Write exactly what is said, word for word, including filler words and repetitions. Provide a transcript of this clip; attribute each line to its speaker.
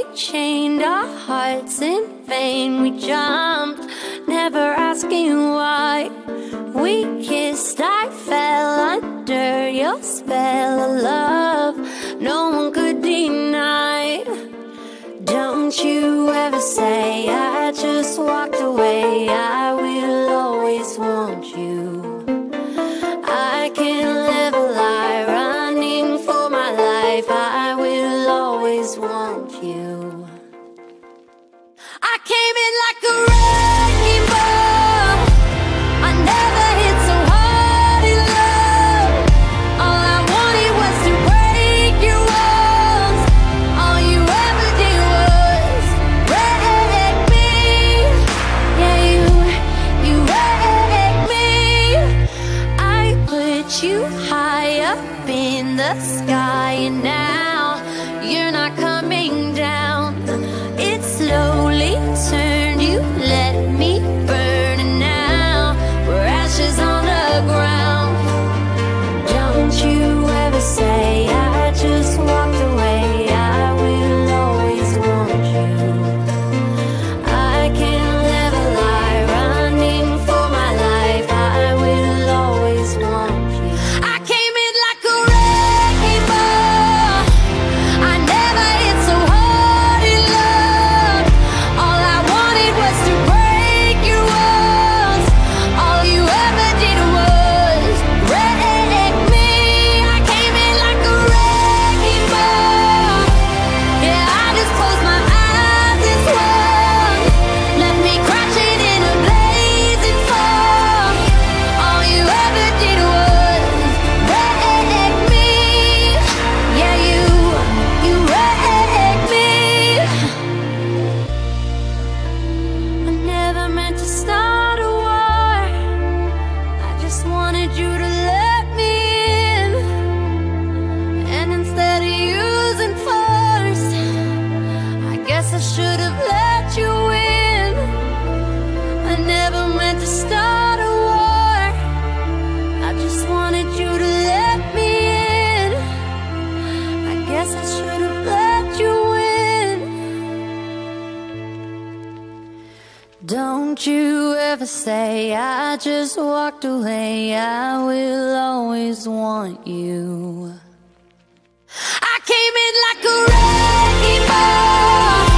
Speaker 1: chained our hearts in vain. We jumped, never asking why. We kissed, I fell under your spell of love no one could deny. Don't you ever say I just walked away. I will always want you. I can't live a lie, running for my life. I will always want you. I came in like a wrecking ball. I never hit so hard in love. All I wanted was to break your walls. All you ever did was wreck me. Yeah, you, you wrecked me. I put you high up in the sky, and now you're not coming down. It slowly turned, you let me burn, and now we're ashes on the ground. Don't you ever say I just walked away. I will always want you. I can't live a lie, running for my life. I will always want you. I came in like a wrecking ball. I never hit so hard in love. All I wanted was to break your walls. All you ever did was wreck me. I came in like a wrecking ball. Yeah, I just closed my eyes and swung. Left me crashing in a blazing fall. All you ever did was wreck me. Yeah, you, you wrecked me. I never meant to start a war. I just wanted you to let me in. And instead of using force, I guess I should have let you in. I never meant to start a war. I just wanted you to let me in. I guess I should have let you in. Don't you ever say I just walked away. I will always want you. I came in like a wrecking ball.